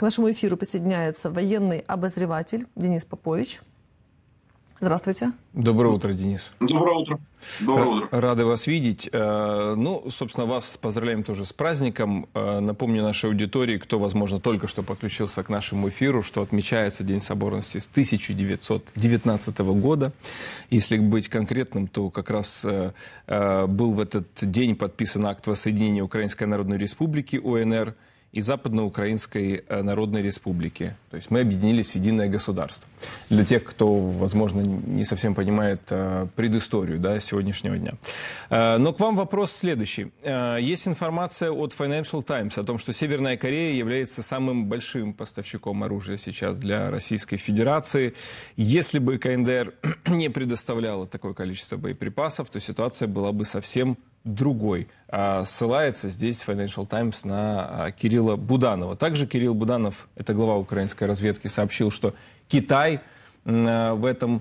нашему эфиру присоединяется военный обозреватель Денис Попович. Здравствуйте. Доброе утро, Денис. Доброе утро. Доброе утро. Рады вас видеть. Ну, собственно, вас поздравляем тоже с праздником. Напомню нашей аудитории, кто, возможно, только что подключился к нашему эфиру, что отмечается День соборности с 1919 года. Если быть конкретным, то как раз был в этот день подписан акт воссоединения Украинской Народной Республики, УНР, и Западноукраинской Народной Республики. То есть мы объединились в единое государство. Для тех, кто, возможно, не совсем понимает предысторию, да, сегодняшнего дня. Но к вам вопрос следующий. Есть информация от Financial Times о том, что Северная Корея является самым большим поставщиком оружия сейчас для Российской Федерации. Если бы КНДР не предоставляла такое количество боеприпасов, то ситуация была бы совсем другой. Ссылается здесь Financial Times на Кирилла Буданова. Также Кирилл Буданов, это глава украинской разведки, сообщил, что Китай в этом,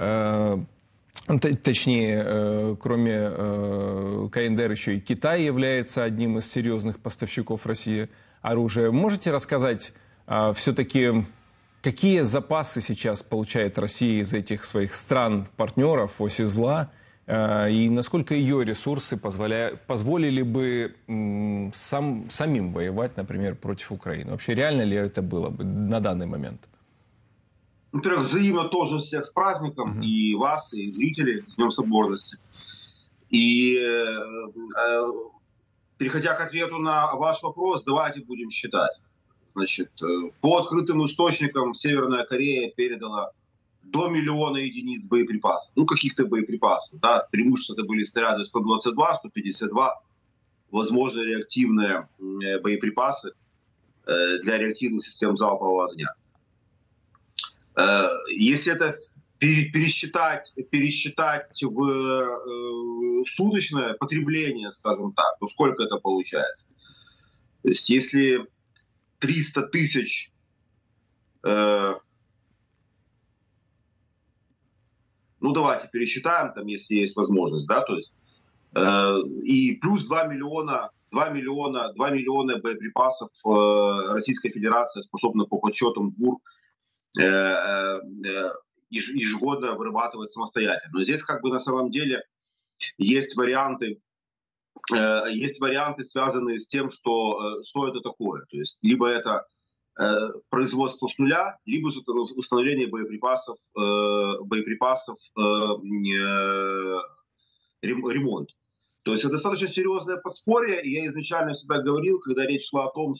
точнее, кроме КНДР, еще и Китай является одним из серьезных поставщиков России оружия. Можете рассказать все-таки, какие запасы сейчас получает Россия из этих своих стран-партнеров оси зла? И насколько ее ресурсы позволили бы самим воевать, например, против Украины? Вообще реально ли это было бы на данный момент? Во-первых, взаимно тоже всех с праздником, и вас, и зрителей, с Днем Соборности. И переходя к ответу на ваш вопрос, давайте будем считать. Значит, по открытым источникам Северная Корея передала до 1 миллиона единиц боеприпасов. Ну, каких-то боеприпасов. Да? Преимущество это были снаряды 122, 152. Возможно, реактивные боеприпасы для реактивных систем залпового огня. Если это пересчитать в суточное потребление, скажем так, то сколько это получается? То есть, если 300 тысяч... Ну, давайте пересчитаем, там, если есть возможность, да, то есть, и плюс 2 миллиона боеприпасов Российская Федерация способна по подсчетам ГУР ежегодно вырабатывать самостоятельно. Но здесь как бы на самом деле есть варианты, связанные с тем, что это такое. То есть либо это производство с нуля, либо же установление боеприпасов, ремонт. То есть это достаточно серьезное подспорье, и я изначально всегда говорил, когда речь шла о том,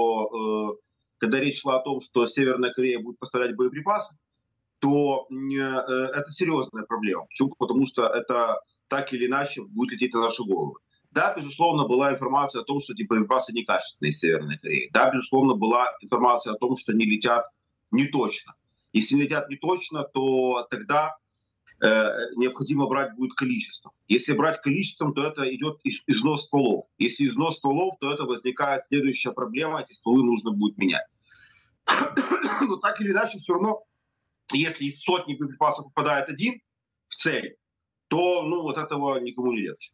что Северная Корея будет поставлять боеприпасы, то это серьезная проблема. Почему? Потому что это так или иначе будет лететь на наши головы. Да, безусловно, была информация о том, что эти боеприпасы некачественные из Северной Кореи. Да, безусловно, была информация о том, что они летят не точно. Если летят не точно, то тогда необходимо брать будет количеством. Если брать количеством, то это идет износ стволов. Если износ стволов, то это возникает следующая проблема, эти стволы нужно будет менять. Но так или иначе, все равно, если из сотни боеприпасов попадает один в цель, то от этого никому не легче.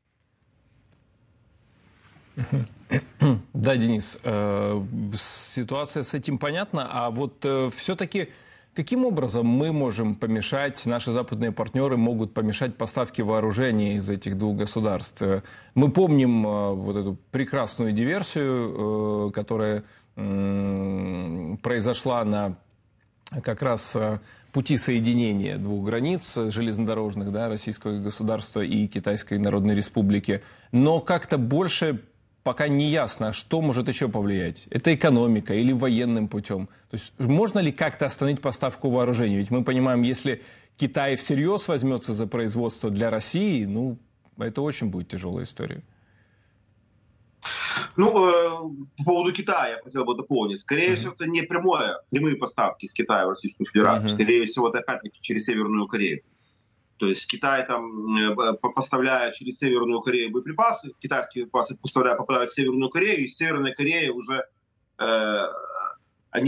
Да, Денис, ситуация с этим понятна, а вот все-таки каким образом мы можем помешать, наши западные партнеры могут помешать поставке вооружений из этих двух государств? Мы помним вот эту прекрасную диверсию, которая произошла на как раз пути соединения двух границ железнодорожных, да, российского государства и Китайской Народной Республики, но как-то больше пока не ясно, что может еще повлиять. Это экономика или военным путем. То есть можно ли как-то остановить поставку вооружений? Ведь мы понимаем, если Китай всерьез возьмется за производство для России, это очень будет тяжелая история. По поводу Китая я хотел бы дополнить. Скорее всего, это не прямые поставки из Китая в Российскую Федерацию. Скорее всего, это опять-таки через Северную Корею. То есть Китай там поставляет через Северную Корею боеприпасы, китайские боеприпасы попадают в Северную Корею, и из Северной Кореи уже они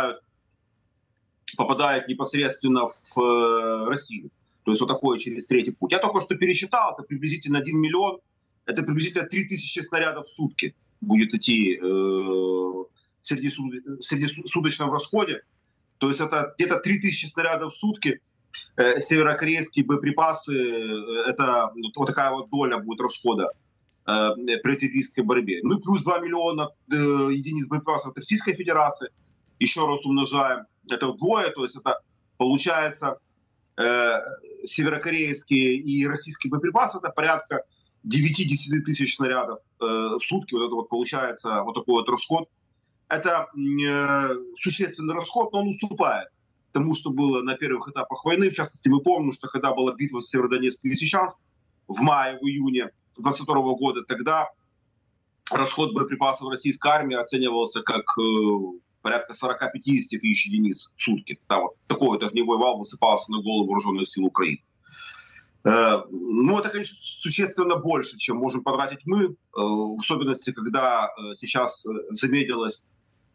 попадают непосредственно в Россию. То есть вот такой через третий путь. Я только что пересчитал, это приблизительно 1 миллион, это приблизительно 3000 снарядов в сутки будет идти среднесуточном расходе. То есть это где-то 3000 снарядов в сутки. Северокорейские боеприпасы, это вот такая вот доля будет расхода при артиллерийской борьбе. Ну и плюс 2 миллиона единиц боеприпасов от Российской Федерации. Еще раз умножаем. Это вдвое, то есть это получается северокорейские и российские боеприпасы, это порядка 9-10 тысяч снарядов в сутки. Вот это вот получается вот такой вот расход. Это существенный расход, но он уступает тому, что было на первых этапах войны. В частности, мы помним, что когда была битва с Северодонецком и Лисичанск в мае, в июне 2022 года, тогда расход боеприпасов российской армии оценивался как порядка 40-50 тысяч единиц в сутки. Там вот такой вот огневой вал высыпался на голову вооруженных сил Украины. Ну, это, конечно, существенно больше, чем можем потратить мы, в особенности, когда сейчас замедлилась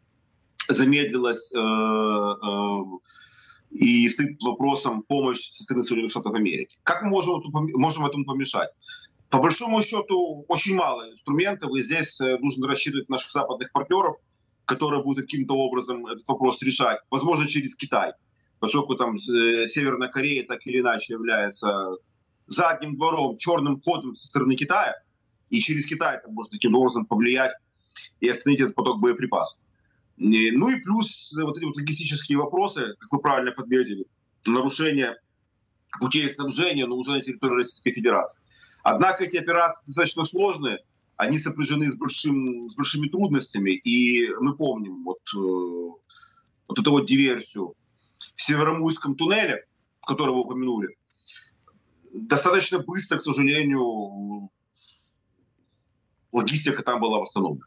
и стоит вопросом помощи со стороны Соединенных Штатов Америки. Как мы можем этому помешать? По большому счету, очень мало инструментов, и здесь нужно рассчитывать наших западных партнеров, которые будут каким-то образом этот вопрос решать, возможно, через Китай, поскольку там Северная Корея так или иначе является задним двором, черным кодом со стороны Китая, и через Китай там можно таким образом повлиять и остановить этот поток боеприпасов. Ну и плюс вот эти вот логистические вопросы, как вы правильно подметили, нарушение путей снабжения, но уже на территории Российской Федерации. Однако эти операции достаточно сложные, они сопряжены с большими трудностями, и мы помним вот эту вот диверсию в Северомуйском туннеле, который вы упомянули. Достаточно быстро, к сожалению, логистика там была восстановлена.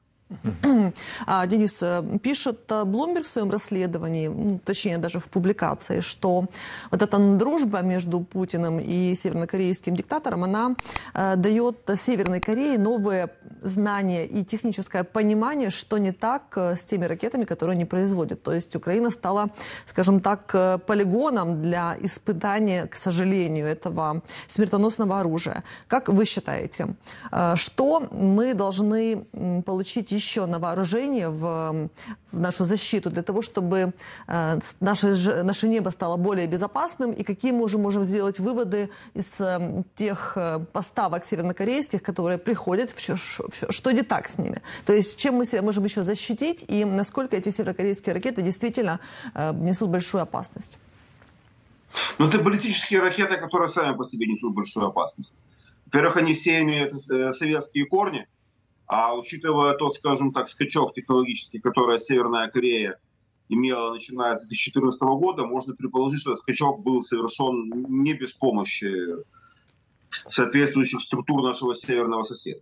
Денис, пишет Bloomberg в своем расследовании, точнее даже в публикации, что вот эта дружба между Путиным и севернокорейским диктатором, она дает Северной Корее новые знания и техническое понимание, что не так с теми ракетами, которые они производят. То есть Украина стала, скажем так, полигоном для испытания, к сожалению, этого смертоносного оружия. Как вы считаете, что мы должны получить еще на вооружение в нашу защиту для того, чтобы наше небо стало более безопасным, и какие мы уже можем сделать выводы из тех поставок севернокорейских, которые приходят, что не так с ними? То есть чем мы себя можем еще защитить, и насколько эти северокорейские ракеты действительно несут большую опасность? Ну, это баллистические ракеты, которые сами по себе несут большую опасность. Во-первых, они все имеют советские корни, а учитывая тот, скажем так, скачок технологический, который Северная Корея имела, начиная с 2014 года, можно предположить, что этот скачок был совершен не без помощи соответствующих структур нашего северного соседа.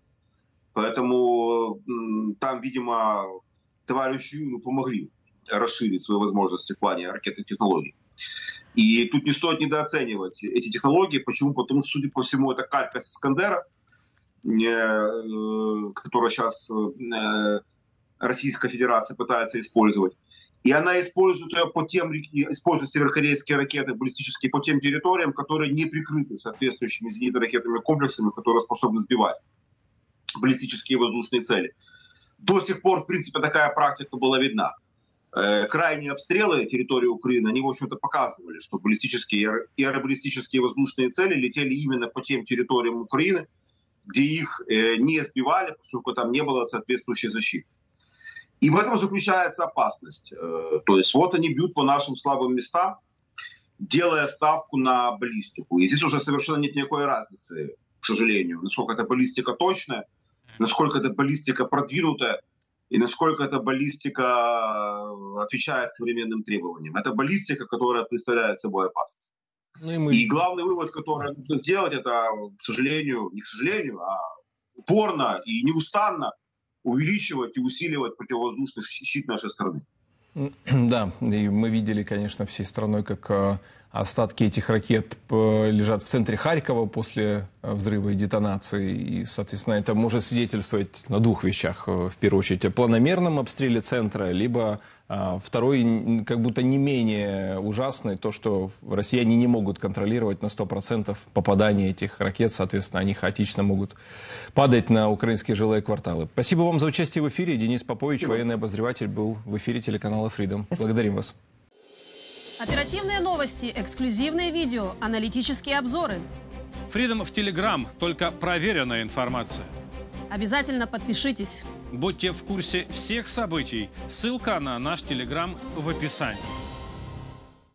Поэтому там, видимо, товарищу Юну помогли расширить свои возможности в плане ракетных технологий. И тут не стоит недооценивать эти технологии. Почему? Потому что, судя по всему, это калька с «Искандера», которую сейчас Российская Федерация пытается использовать. И она использует ее использует северокорейские ракеты баллистические по тем территориям, которые не прикрыты соответствующими зенитно-ракетными комплексами, которые способны сбивать баллистические воздушные цели. До сих пор, в принципе, такая практика была видна. Крайние обстрелы территории Украины, они, в общем-то, показывали, что баллистические и аэробаллистические воздушные цели летели именно по тем территориям Украины, где их не сбивали, поскольку там не было соответствующей защиты. И в этом заключается опасность. То есть вот они бьют по нашим слабым местам, делая ставку на баллистику. И здесь уже совершенно нет никакой разницы, к сожалению, насколько эта баллистика точная, насколько эта баллистика продвинутая, и насколько эта баллистика отвечает современным требованиям. Это баллистика, которая представляет собой опасность. И главный вывод, который нужно сделать, это, к сожалению, не к сожалению, а упорно и неустанно увеличивать и усиливать противовоздушный щит нашей страны. Да, и мы видели, конечно, всей страной, как остатки этих ракет лежат в центре Харькова после взрыва и детонации. И, соответственно, это может свидетельствовать на двух вещах. В первую очередь, о планомерном обстреле центра, либо второй, как будто не менее ужасный, то, что россияне не могут контролировать на 100% попадание этих ракет. Соответственно, они хаотично могут падать на украинские жилые кварталы. Спасибо вам за участие в эфире. Денис Попович, военный обозреватель, был в эфире телеканала Freedom. Благодарим вас. Оперативные новости, эксклюзивные видео, аналитические обзоры. Freedom в Telegram, только проверенная информация. Обязательно подпишитесь. Будьте в курсе всех событий. Ссылка на наш Telegram в описании.